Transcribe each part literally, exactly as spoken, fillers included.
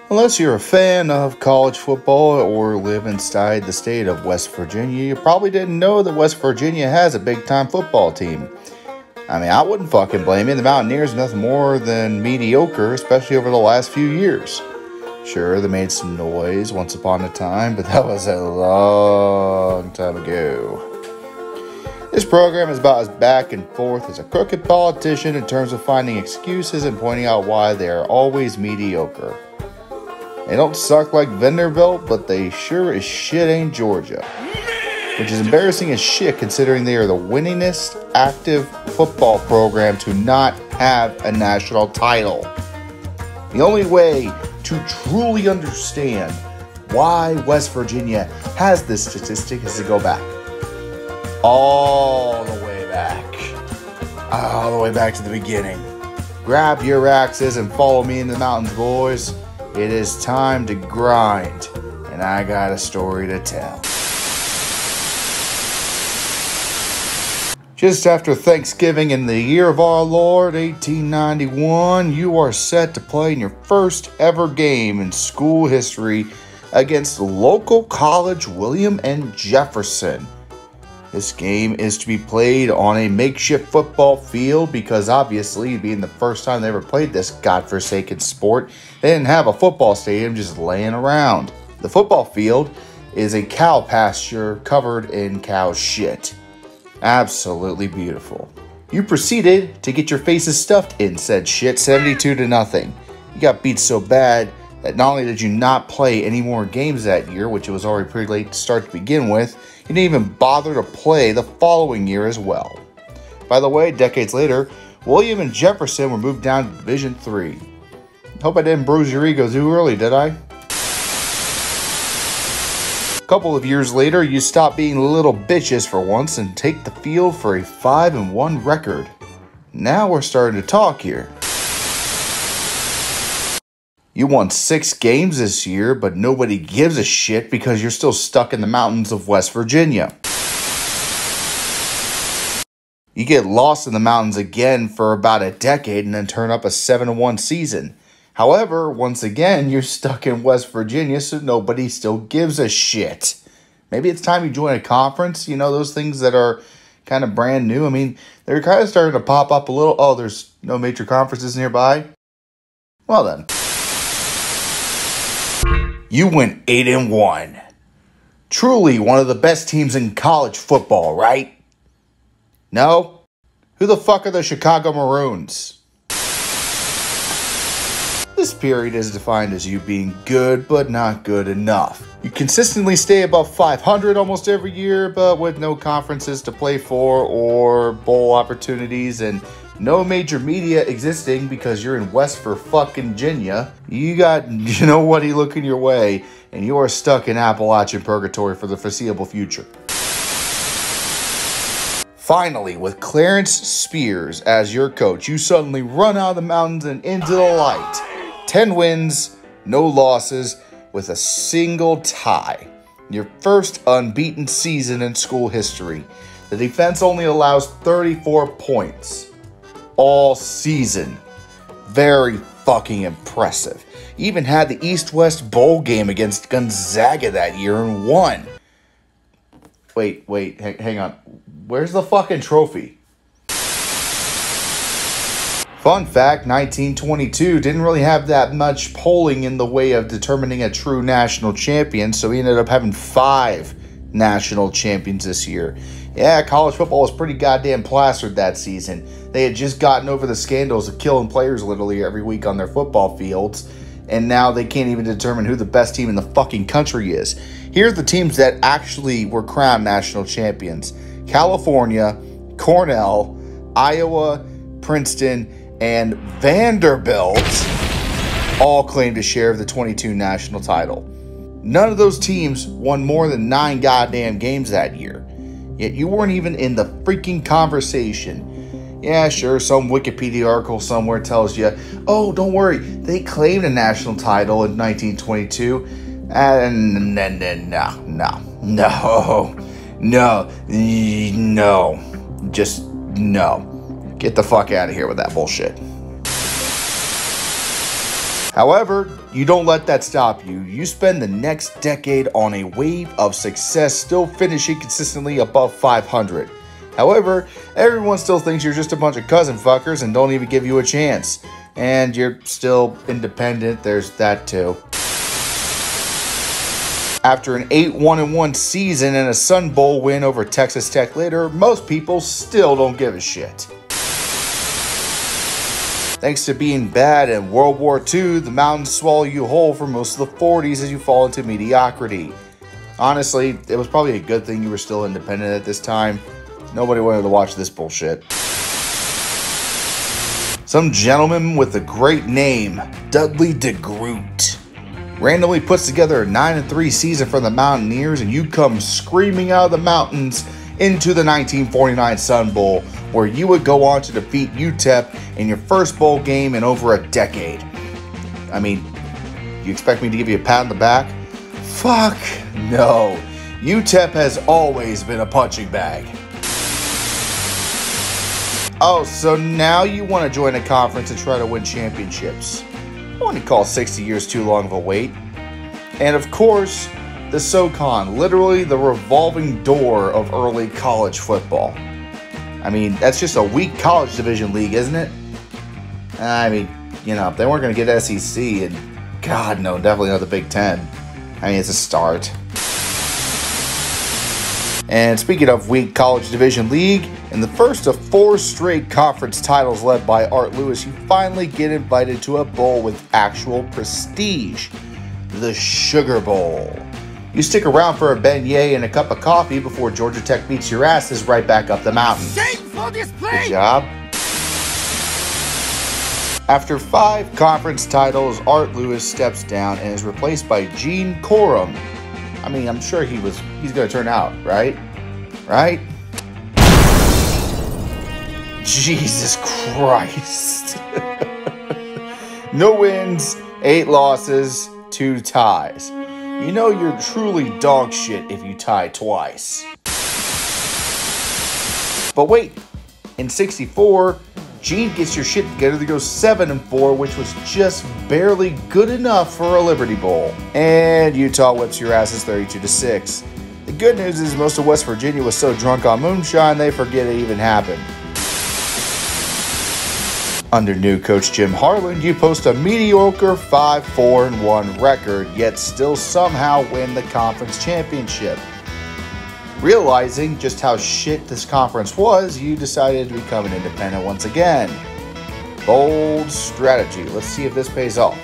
Unless you're a fan of college football or live inside the state of West Virginia, you probably didn't know that West Virginia has a big-time football team. I mean, I wouldn't fucking blame you. The Mountaineers are nothing more than mediocre, especially over the last few years. Sure, they made some noise once upon a time, but that was a long time ago. This program is about as back and forth as a crooked politician in terms of finding excuses and pointing out why they are always mediocre. They don't suck like Vanderbilt, but they sure as shit ain't Georgia. Which is embarrassing as shit considering they are the winningest active football program to not have a national title. The only way to truly understand why West Virginia has this statistic is to go back. All the way back. All the way back to the beginning. Grab your axes and follow me in the mountains, boys. It is time to grind, and I got a story to tell. Just after Thanksgiving in the year of our Lord, eighteen ninety-one, you are set to play in your first ever game in school history against local college William and Jefferson. This game is to be played on a makeshift football field because obviously, being the first time they ever played this godforsaken sport, they didn't have a football stadium just laying around. The football field is a cow pasture covered in cow shit. Absolutely beautiful. You proceeded to get your faces stuffed in said shit seventy-two to nothing. You got beat so bad that not only did you not play any more games that year, which it was already pretty late to start to begin with, you didn't even bother to play the following year as well. By the way, decades later, William and Jefferson were moved down to Division three. Hope I didn't bruise your ego too early, did I? A couple of years later, you stop being little bitches for once and take the field for a five and one record. Now we're starting to talk here. You won six games this year, but nobody gives a shit because you're still stuck in the mountains of West Virginia. You get lost in the mountains again for about a decade and then turn up a seven and one season. However, once again, you're stuck in West Virginia, so nobody still gives a shit. Maybe it's time you join a conference, you know, those things that are kind of brand new. I mean, they're kind of starting to pop up a little. Oh, there's no major conferences nearby? Well then. You went eight and one. Truly one of the best teams in college football, right? No? Who the fuck are the Chicago Maroons? This period is defined as you being good, but not good enough. You consistently stay above five hundred almost every year, but with no conferences to play for or bowl opportunities and no major media existing because you're in West for fucking Virginia. You got, you know what, he looking your way, and you are stuck in Appalachian purgatory for the foreseeable future. Finally, with Clarence Spears as your coach, you suddenly run out of the mountains and into the light. ten wins, no losses, with a single tie. Your first unbeaten season in school history. The defense only allows thirty-four points. All season. Very fucking impressive. Even had the East-West Bowl game against Gonzaga that year and won. Wait, wait, hang, hang on. Where's the fucking trophy? Fun fact, nineteen twenty-two didn't really have that much polling in the way of determining a true national champion, so he ended up having five national champions this year. Yeah, college football was pretty goddamn plastered that season. They had just gotten over the scandals of killing players literally every week on their football fields, and now they can't even determine who the best team in the fucking country is. Here are the teams that actually were crowned national champions. California, Cornell, Iowa, Princeton, and Vanderbilt all claimed a share of the twenty-two national title. None of those teams won more than nine goddamn games that year. Yet you weren't even in the freaking conversation. Yeah, sure, some Wikipedia article somewhere tells you, oh, don't worry, they claimed a national title in nineteen twenty-two. And no, no, no, no, no, no, just no. Get the fuck out of here with that bullshit. However, you don't let that stop you. You spend the next decade on a wave of success, still finishing consistently above five hundred. However, everyone still thinks you're just a bunch of cousin fuckers and don't even give you a chance. And you're still independent, there's that too. After an eight one one season and a Sun Bowl win over Texas Tech later, most people still don't give a shit. Thanks to being bad in World War Two, the mountains swallow you whole for most of the forties as you fall into mediocrity. Honestly, it was probably a good thing you were still independent at this time. Nobody wanted to watch this bullshit. Some gentleman with a great name, Dudley DeGroot, randomly puts together a nine and three season for the Mountaineers, and you come screaming out of the mountains into the nineteen forty-nine Sun Bowl, where you would go on to defeat U T E P in your first bowl game in over a decade. I mean, you expect me to give you a pat on the back? Fuck no. U T E P has always been a punching bag. Oh, so now you want to join a conference and try to win championships. I wouldn't call sixty years too long of a wait. And of course, the SoCon, literally the revolving door of early college football. I mean, that's just a weak college division league, isn't it? I mean, you know, if they weren't going to get S E C, and God, no, definitely not the Big Ten. I mean, it's a start. And speaking of weak college division league, in the first of four straight conference titles led by Art Lewis, you finally get invited to a bowl with actual prestige, the Sugar Bowl. You stick around for a beignet and a cup of coffee before Georgia Tech beats your asses right back up the mountain. Shameful display! Good job. After five conference titles, Art Lewis steps down and is replaced by Gene Corum. I mean, I'm sure he was he's going to turn out, right? Right? Jesus Christ. No wins, eight losses, two ties. You know you're truly dog shit if you tie twice. But wait, in sixty-four, Gene gets your shit together to go seven and four, which was just barely good enough for a Liberty Bowl. And Utah whips your asses thirty-two to six. The good news is most of West Virginia was so drunk on moonshine they forget it even happened. Under new coach Jim Harlan, you post a mediocre five four one record, yet still somehow win the conference championship. Realizing just how shit this conference was, you decided to become an independent once again. Bold strategy. Let's see if this pays off.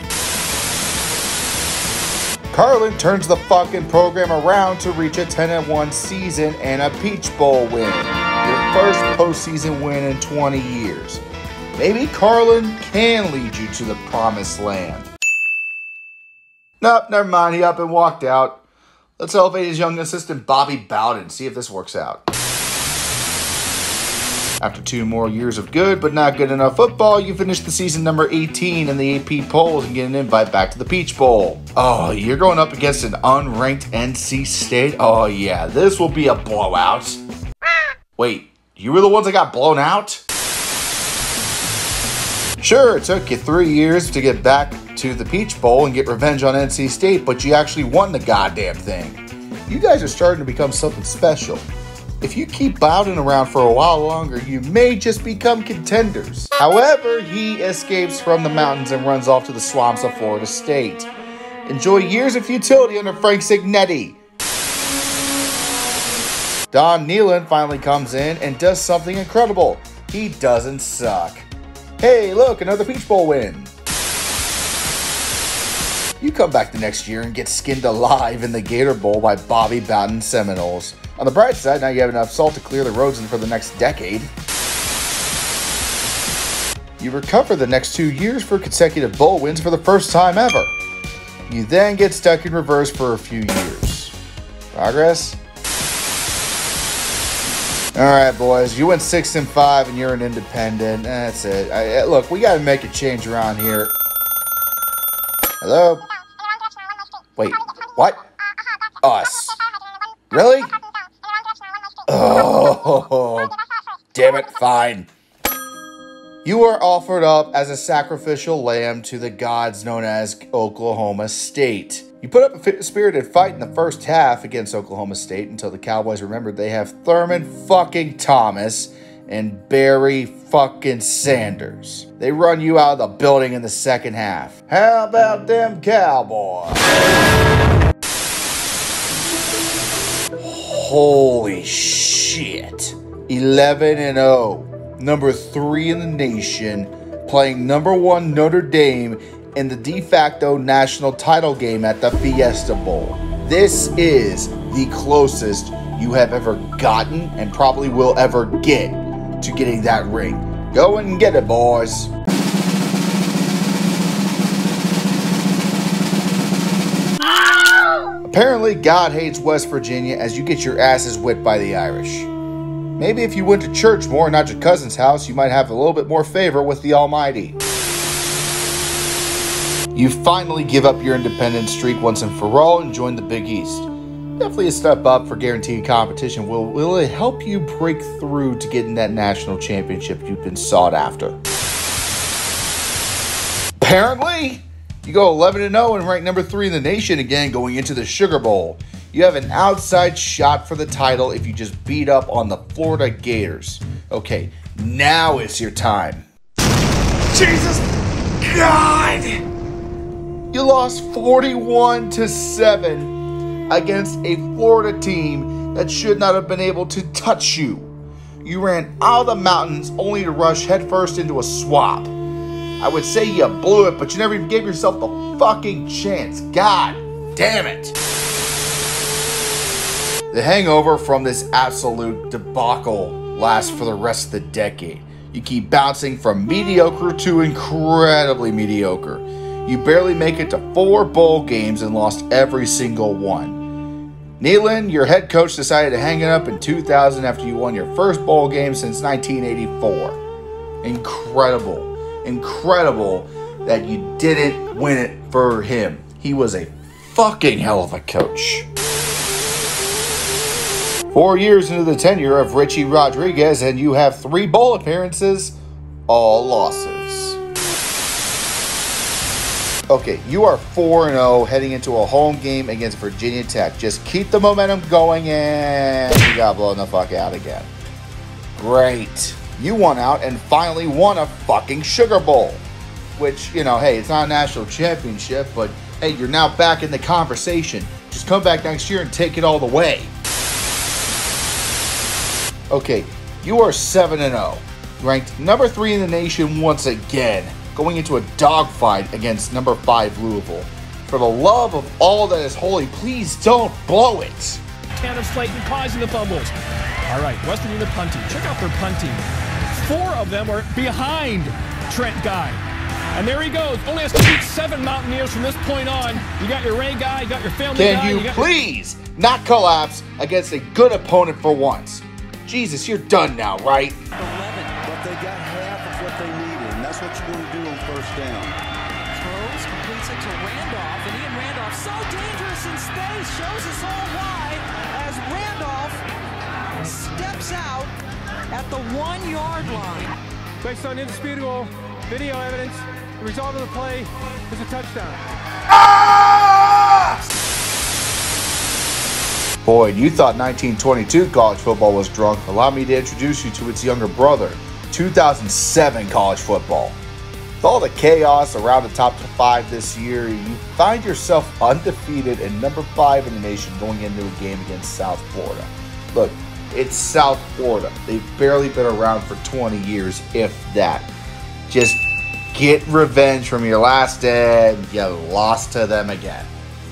Carlin turns the fucking program around to reach a ten and one season and a Peach Bowl win. Your first postseason win in twenty years. Maybe Carlin can lead you to the promised land. Nope, never mind. He up and walked out. Let's elevate his young assistant Bobby Bowden, see if this works out. After two more years of good but not good enough football, you finish the season number eighteen in the A P polls and get an invite back to the Peach Bowl. Oh, you're going up against an unranked N C State? Oh yeah, this will be a blowout. Wait, you were the ones that got blown out? Sure, it took you three years to get back to the Peach Bowl and get revenge on N C State, but you actually won the goddamn thing. You guys are starting to become something special. If you keep Bowden around for a while longer, you may just become contenders. However, he escapes from the mountains and runs off to the swamps of Florida State. Enjoy years of futility under Frank Signetti. Don Nehlen finally comes in and does something incredible. He doesn't suck. Hey, look, another Peach Bowl win. You come back the next year and get skinned alive in the Gator Bowl by Bobby Bowden Seminoles. On the bright side, now you have enough salt to clear the roads in for the next decade. You recover the next two years for consecutive bowl wins for the first time ever. You then get stuck in reverse for a few years. Progress? All right, boys, you went six and five, and you're an independent. That's it. I, look, we got to make a change around here. Hello? Wait, what? Us? Really? Oh, damn it! Fine. You are offered up as a sacrificial lamb to the gods known as Oklahoma State. You put up a spirited fight in the first half against Oklahoma State until the Cowboys remembered they have Thurman fucking Thomas and Barry fucking Sanders. They run you out of the building in the second half. How about them Cowboys? Holy shit. eleven and oh. Number three in the nation, playing number one Notre Dame in the de facto national title game at the Fiesta Bowl. This is the closest you have ever gotten and probably will ever get to getting that ring. Go and get it, boys. Apparently, God hates West Virginia as you get your asses whipped by the Irish. Maybe if you went to church more, not your cousin's house, you might have a little bit more favor with the Almighty. You finally give up your independent streak once and for all and join the Big East. Definitely a step up for guaranteed competition. Will, will it help you break through to getting that national championship you've been sought after? Apparently, you go eleven and oh and rank number three in the nation again going into the Sugar Bowl. You have an outside shot for the title if you just beat up on the Florida Gators. Okay, now it's your time. Jesus God! You lost forty-one to seven against a Florida team that should not have been able to touch you. You ran out of the mountains only to rush headfirst into a swamp. I would say you blew it, but you never even gave yourself the fucking chance. God damn it. The hangover from this absolute debacle lasts for the rest of the decade. You keep bouncing from mediocre to incredibly mediocre. You barely make it to four bowl games and lost every single one. Neyland, your head coach, decided to hang it up in two thousand after you won your first bowl game since nineteen eighty-four. Incredible. Incredible that you didn't win it for him. He was a fucking hell of a coach. Four years into the tenure of Richie Rodriguez, and you have three bowl appearances, all losses. Okay, you are four and oh heading into a home game against Virginia Tech. Just keep the momentum going, and you got blown the fuck out again. Great. You won out and finally won a fucking Sugar Bowl. Which, you know, hey, it's not a national championship, but hey, you're now back in the conversation. Just come back next year and take it all the way. Okay, you are seven and oh, ranked number three in the nation once again, going into a dogfight against number five Louisville. For the love of all that is holy, please don't blow it. Tanner Slayton causing the fumbles. All right, West Virginia punting. Check out their punting. Four of them are behind Trent Guy. And there he goes. Only has to beat seven Mountaineers from this point on. You got your Ray guy, you got your family Can guy. you, you got please not collapse against a good opponent for once? Jesus, you're done now, right? eleven, but they got half of what they needed, and that's what you want to do on first down. Throws, completes it to Randolph, and Ian Randolph, so dangerous in space, shows us all why, as Randolph steps out at the one-yard line. Based on indisputable video evidence, the result of the play is a touchdown. Ah! Boy, you thought nineteen twenty-two college football was drunk. Allow me to introduce you to its younger brother, two thousand seven college football. With all the chaos around the top five this year, you find yourself undefeated and number five in the nation going into a game against South Florida. Look, it's South Florida. They've barely been around for twenty years, if that. Just get revenge from your last dad. You lost to them again.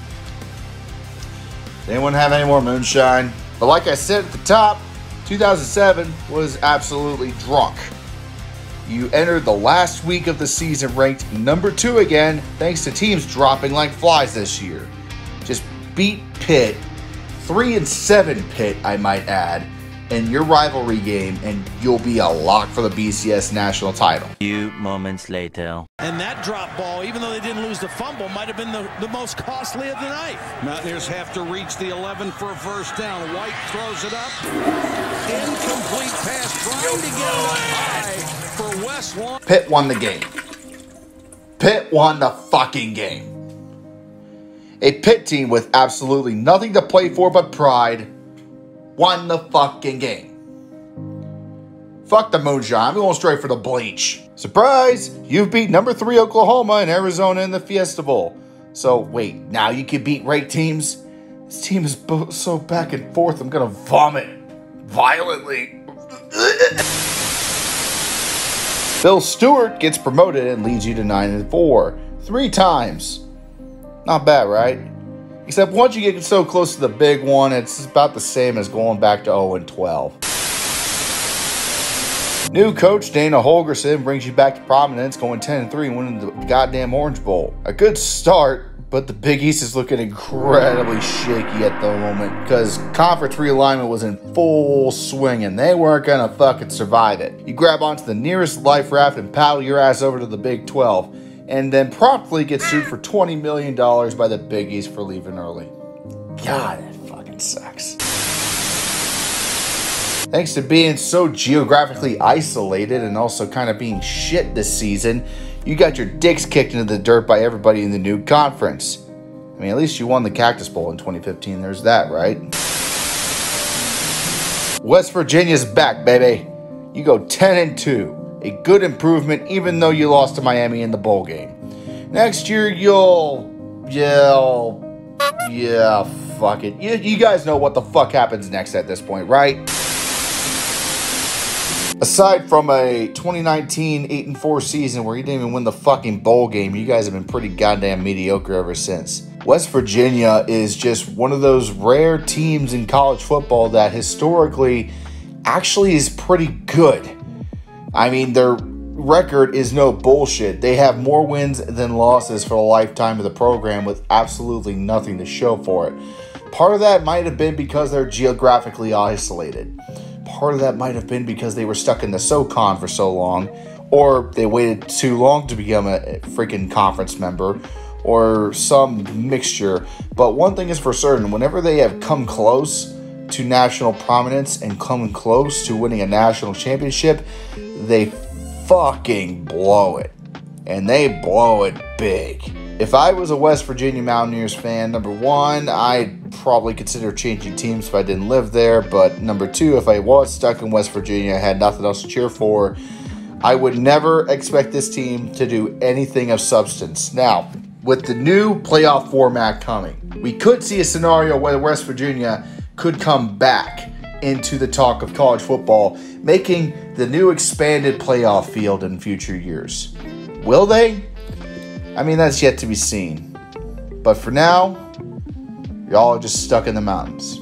Does anyone have any more moonshine? But like I said at the top, two thousand seven was absolutely drunk. You entered the last week of the season ranked number two again, thanks to teams dropping like flies this year. Just beat Pitt, three and seven Pitt, I might add, in your rivalry game, and you'll be a lock for the B C S national title. Few moments later. And that drop ball, even though they didn't lose the fumble, might have been the, the most costly of the night. Mountaineers have to reach the eleven for a first down. White throws it up. Incomplete pass, trying to get it up high for West Lawn. Pitt won the game. Pitt won the fucking game. A Pitt team with absolutely nothing to play for but pride won the fucking game. Fuck the moonshine. I'm going straight for the bleach. Surprise! You've beat number three Oklahoma and Arizona in the Fiesta Bowl. So, wait, now you can beat ranked teams? This team is so back and forth, I'm going to vomit violently. Bill Stewart gets promoted and leads you to nine and four. Three times. Not bad, right? Except once you get so close to the big one, it's about the same as going back to oh and twelve. New coach Dana Holgorsen brings you back to prominence, going ten and three and winning the goddamn Orange Bowl. A good start, but the Big East is looking incredibly shaky at the moment because conference realignment was in full swing and they weren't gonna fucking survive it. You grab onto the nearest life raft and paddle your ass over to the Big twelve, and then promptly get sued for twenty million dollars by the Big East for leaving early. God, that fucking sucks. Thanks to being so geographically isolated and also kind of being shit this season, you got your dicks kicked into the dirt by everybody in the new conference. I mean, at least you won the Cactus Bowl in twenty fifteen, there's that, right? West Virginia's back, baby. You go ten and two. A good improvement, even though you lost to Miami in the bowl game. Next year, you'll... You'll... Yeah, fuck it. You, you guys know what the fuck happens next at this point, right? Aside from a twenty nineteen eight and four season where you didn't even win the fucking bowl game, you guys have been pretty goddamn mediocre ever since. West Virginia is just one of those rare teams in college football that historically actually is pretty good. I mean, their record is no bullshit. They have more wins than losses for the lifetime of the program with absolutely nothing to show for it. Part of that might have been because they're geographically isolated. Part of that might have been because they were stuck in the SoCon for so long, or they waited too long to become a freaking conference member, or some mixture. But one thing is for certain, whenever they have come close to national prominence and come close to winning a national championship, they fucking blow it. And they blow it big. If I was a West Virginia Mountaineers fan, number one, I'd probably consider changing teams if I didn't live there. But number two, if I was stuck in West Virginia, had nothing else to cheer for, I would never expect this team to do anything of substance. Now, with the new playoff format coming, we could see a scenario where West Virginia could come back into the talk of college football, making the new expanded playoff field in future years. Will they? I mean, that's yet to be seen. But for now, y'all are just stuck in the mountains.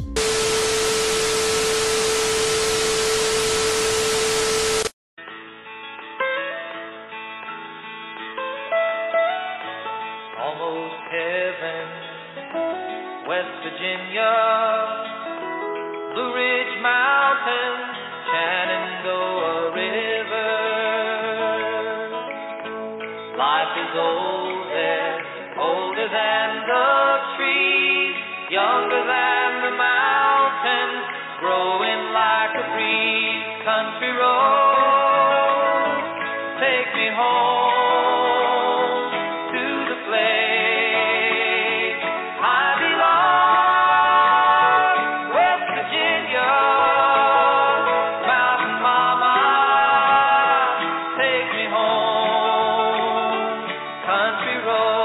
Almost heaven, West Virginia, Blue Ridge Mountains, Shenandoah River. Life is old there, older than the trees, younger than the mountains, growing like a breeze. Country road, take me home to the place I belong. West Virginia, Mountain Mama, take me home. Country road.